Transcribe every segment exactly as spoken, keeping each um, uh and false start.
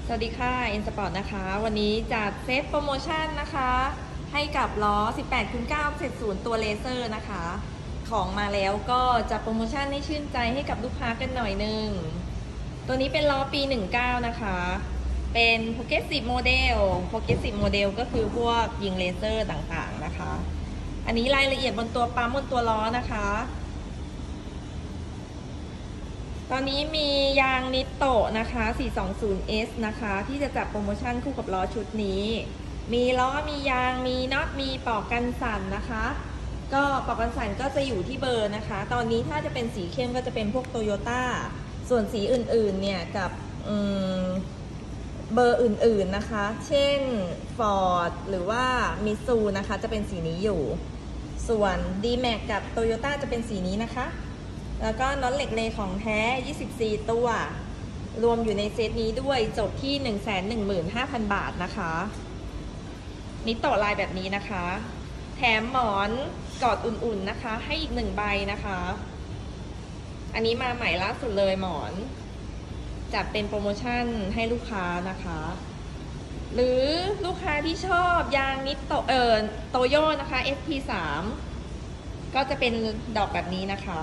สวัสดีค่ะ N Sport นะคะวันนี้จัดเซตโปรโมชั่นนะคะให้กับล้อ สิบแปดคูณเก้า เจ็ดสิบ ตัวเลเซอร์นะคะของมาแล้วก็จะโปรโมชั่นให้ชื่นใจให้กับลูกค้ากันหน่อยนึงตัวนี้เป็นล้อปี สิบเก้า นะคะเป็น Progressive Model Progressive Model ก็คือพวกยิงเลเซอร์ต่างๆนะคะอันนี้รายละเอียดบนตัวปั๊มบนตัวล้อนะคะตอนนี้มียางนิโตะนะคะ สี่สองศูนย์ เอส นะคะที่จะจัดโปรโมชั่นคู่กับล้อชุดนี้มีล้อมียางมีน็อตมีปลอกกันสั่นนะคะก็ปลอกกันสั่นก็จะอยู่ที่เบอร์นะคะตอนนี้ถ้าจะเป็นสีเข้มก็จะเป็นพวกโตโยต้าส่วนสีอื่นๆเนี่ยกับเบอร์อื่นๆนะคะเช่น Ford หรือว่ามิตซูนะคะจะเป็นสีนี้อยู่ส่วน ดี แม็ก กับ Toyota จะเป็นสีนี้นะคะแล้วก็น็อตเหล็กเลของแท้ ยี่สิบสี่ ตัวรวมอยู่ในเซตนี้ด้วยจบที่ หนึ่งแสนหนึ่งหมื่นห้าพัน บาทนะคะนิโตะลายแบบนี้นะคะแถมหมอนกอดอุ่นๆนะคะให้อีกหนึ่งใบนะคะอันนี้มาใหม่ล่าสุดเลยหมอนจัดเป็นโปรโมชั่นให้ลูกค้านะคะหรือลูกค้าที่ชอบยางนิโตะเอ่อโตโยนะคะ เอส พี สาม ก็จะเป็นดอกแบบนี้นะคะ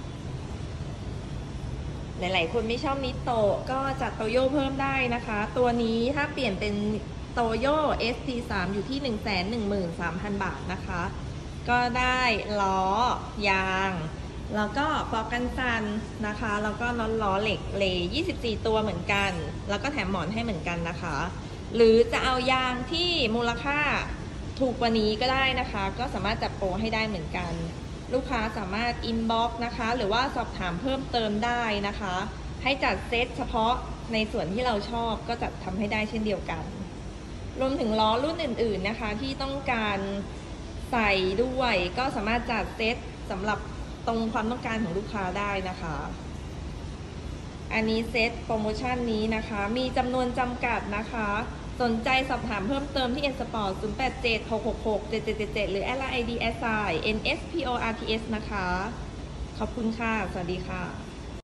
หลายๆคนไม่ชอบนิโตะก็จัดโตโย่เพิ่มได้นะคะตัวนี้ถ้าเปลี่ยนเป็นโตโย่ เอส ที สาม อยู่ที่ หนึ่งแสนหนึ่งหมื่นสามพัน บาทนะคะก็ได้ล้อยางแล้วก็ปลอกกันสั่นนะคะแล้วก็น็อตล้อเหล็กเลยี่สิบสี่ตัวเหมือนกันแล้วก็แถมหมอนให้เหมือนกันนะคะหรือจะเอายางที่มูลค่าถูกกว่านี้ก็ได้นะคะก็สามารถจัดโปรให้ได้เหมือนกันลูกค้าสามารถอินบ็อกซ์นะคะหรือว่าสอบถามเพิ่มเติมได้นะคะให้จัดเซตเฉพาะในส่วนที่เราชอบก็จัดทำให้ได้เช่นเดียวกันรวมถึงล้อรุ่นอื่นๆนะคะที่ต้องการใส่ด้วยก็สามารถจัดเซตสำหรับตรงความต้องการของลูกค้าได้นะคะอันนี้เซตโปรโมชั่นนี้นะคะมีจำนวนจำกัดนะคะสนใจสอบถามเพิ่มเติมที่ N Sport ศูนย์ แปด เจ็ด หก หก หก เจ็ด เจ็ด เจ็ด เจ็ด หรือ แอด ไลน์ ไอ ดี แอท ไซน์ เอ็น เอส พี โอ อาร์ ที เอส นะคะขอบคุณค่ะสวัสดีค่ะ